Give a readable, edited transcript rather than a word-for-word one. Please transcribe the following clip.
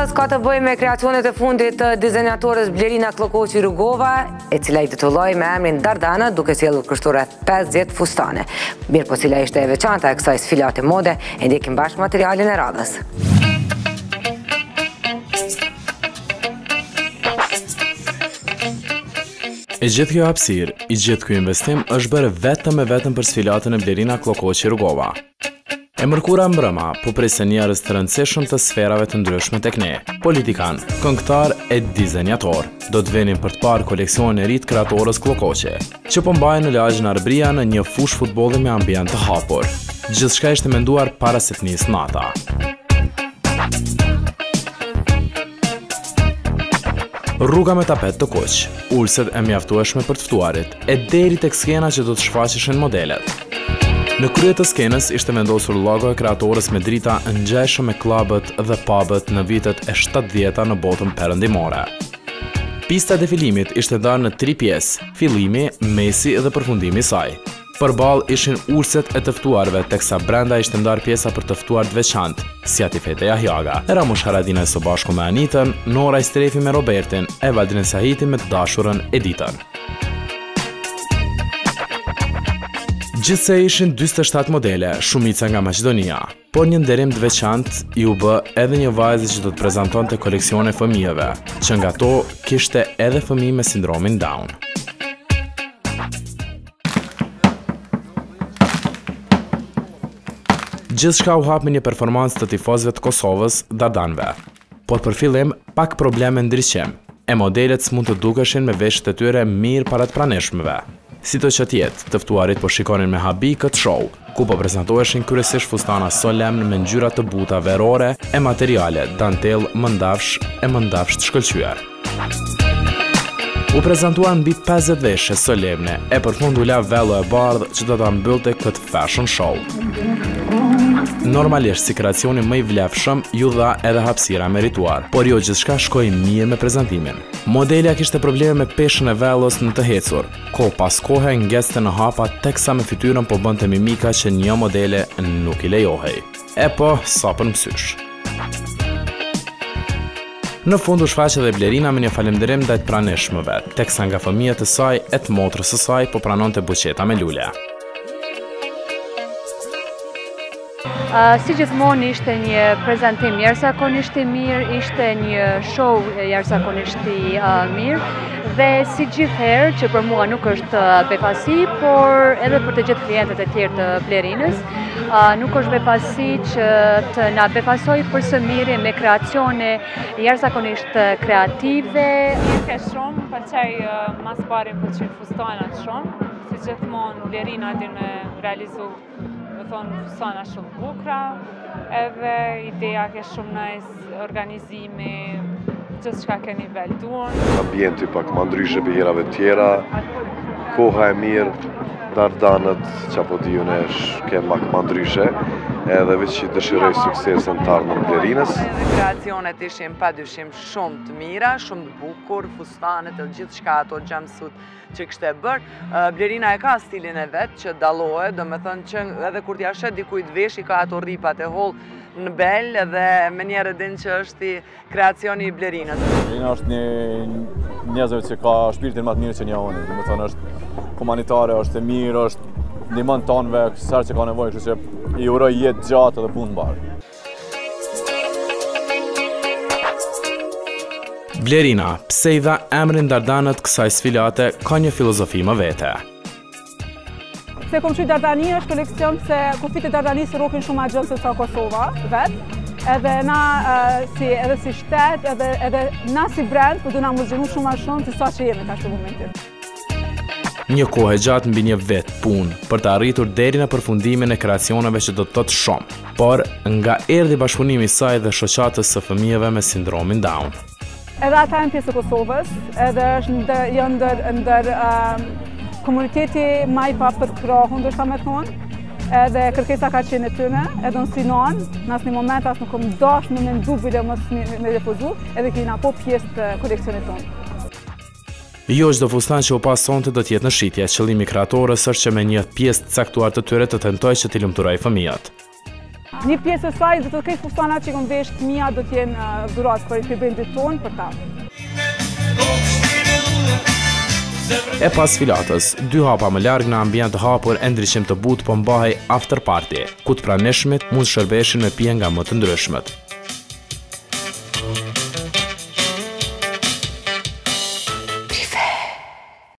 radhës ka të bëjë me kreacionet e fundit të dizenjatores Blerina Klokoqi Rugova, e cila i titulloi me emrin Dardana, duke sjellur kështu rreth 50 fustane. Mirë po cila ishte e veçanta e kësaj sfilate mode, e ndjekim bashkë materialin e radhës. E gjithë kjo hapësirë, i gjithë kjo investim është bërë vetëm për sfilatën e Blerina Klokoqi Rugova. E mërkura mbrëma, po presë njerëz të rëndësishëm të sferave të ndryshme tek ne, politikan, këngëtar e dizenjator, do të venin për të parë koleksionin e ri të kreatorës Klokoqi, që po mbajnë në lagjën Arbëria në një fushë futbolli me ambient të hapur. Gjithçka ishte menduar para se të nisë nata. Rruga me tapet të kuq, ulset e mjaftueshme për të ftuarit, e deri tek skena që do të shfaqeshin modelet. Në krye të skenës ishte vendosur logo e kreatorës me drita ngjeshëm me klubet dhe pubet në vitet e 70-ta në botën perëndimore. Pista e defilimit ishte ndarë në 3 pjesë, fillimi, mesi dhe përfundimi i saj. Përballë ishin ulset e të ftuarve, teksa brenda ishte ndarë pjesa për të ftuar të veçantë, si Atifete Jahjaga, Ramush Haradinaj së bashku me Anitën, Nora Strefi me Robertin, e Valdrin Sahiti me të dashurën Editën. Gjithse ishin 47 modele, shumica nga Maqedonia, por një nderim të veçantë i u bë edhe një vajzë që do të prezantonte koleksione fëmijëve, që nga to kishte edhe fëmijë me sindromin Down. Gjithçka u hap me një performancë të tifozëve të Kosovës, dardanëve. Por për fillim, pak probleme ndriçim, e modelet s'mund të dukeshin me veshët e tyre mirë para të pranishmëve. Si të që tjetë, të ftuarit po shikonin me habi këtë show, ku po prezantoheshin kryesisht fustana solemn me ngjyra të buta verore e materiale, dantel, mëndafsh të shkëlqyer. U prezantuan mbi 50 veshje solemne, e përfund u la vello e bardhë që do ta mbyllte këtë fashion show. Normalisht, si kreacioni më i vlefshëm, ju dha edhe hapësira merituar, por jo gjithçka shkoi mirë me prezantimin. Modelja kishte probleme me peshën e vellos në të hecur, ko pas kohe ngeste në hapa teksa me fytyrën po bënte mimika që një modele nuk i lejohej. E po, sa për mësysh. Në fund u shfaqe dhe Blerina me një falënderim ndaj të pranishmëve, teksa nga fëmijët e saj e të motrës së saj po pranonte buqeta me lule. Si gjithmonë ishte një prezantim jashtëzakonisht i mirë, ishte një show jashtëzakonisht i mirë dhe si gjithherë që për mua nuk është befasi, por edhe për të gjithë klientët e tjerë të Blerinës, nuk është befasi që të na befasoj për së miri me kreacione jashtëzakonisht kreative. Ke shumë, pëlqej mas pari më pëlqejnë fustanat shumë, si gjithmonë Blerina din me realizu fustana shumë bukra, edhe ideja ke shumë nice, organizimi, gjithçka ke nivel duan. Ambienti pak më ndryshe për herave tjera, koha e mirë, dardanët që apo dijun e shke pak më ndryshe, edhe veç që dëshiroj suksesin të ardhmën Blerinës. Kreacionet ishin padyshim shumë të mira, shumë të bukur, fustanet e gjithçka ato jumpsuit që kishte bërë. Blerina e ka stilin e vetë që dallohet, do me thënë që edhe kur t'ja shet dikujt vesh i ka ato rripat e hollë në bel edhe me njerë din që është i kreacioni i Blerinës. Blerina është një njerëzve që ka shpirtin më të mirë që një oni, do me thënë është humanitare, është e mirë, është ndihmon tonëve sërë që ka nevojë, kështu që i uroj jetë gjatë dhe punë mbarë. Blerina, pse i dha emrin dardanët kësaj sfilate, ka një filozofi më vete. Se kom qytë Dardani është kolekcion se kufit e Dardanisë rokin shumë a gjënë se sa Kosova, vetë. Edhe na edhe si shtet, edhe na si brand, po du na më zgjenu shumë a shumë të sa që jemi ka shumë momentin. Një kohë gjatë mbi një vetë punë për të arritur deri në përfundimin e kreacioneve që do të thotë shumë, por nga erdhi bashkëpunimi i saj dhe shoqatës së fëmijëve me sindromin Down. Edhe ata janë pjesë e Kosovës, edhe janë ndër komuniteti më i papërkrahun, ndoshta me thonë, edhe kërkesa ka qenë e tyne, edhe në sinon, në asnjë moment as nuk kam dashur me mendu bile mos me refuzu, edhe kena po pjesë të koleksionit tonë. Jo çdo fustan që u pasonte do të jetë në shitje, qëllimi kreatorës është që me një pjesë të caktuar të tyre të tentojë që t'i lumturojë fëmijët. Një pjesë e saj do të ketë fustanat që kanë vesh të mia do të jenë dhuratë për vendit tonë për ta. E pas filatës, 2 hapa më larg në ambient të hapur e ndryshim të butë po mbahej after party, ku të pranishmit mund shërbeshin me pije nga më të ndryshmet.